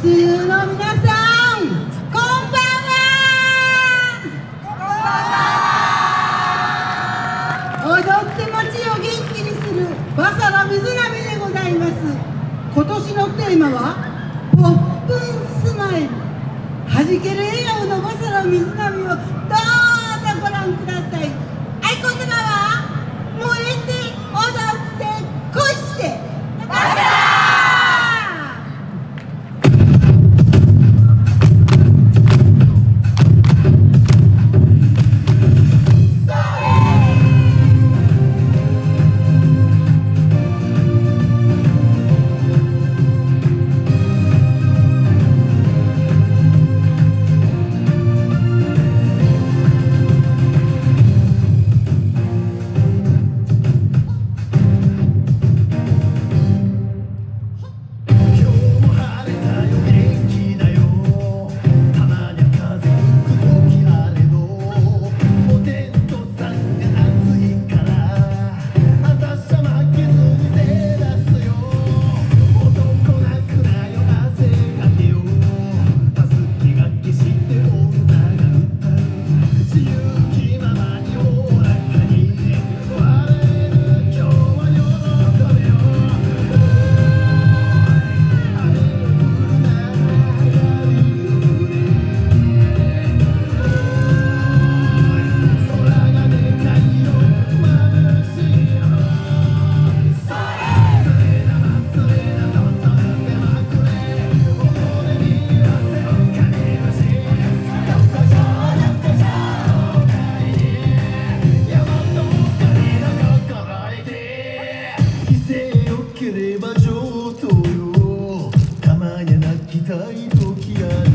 友の皆さん、こんばんは。踊って街を元気にするバサラ水波でございます。今年のテーマはポップンスマイル。はじける笑顔のバサラ水波をどうぞご覧ください。合言葉は燃えて踊って恋してバサラ。 ければ上等よ、たまには泣きたい時ある。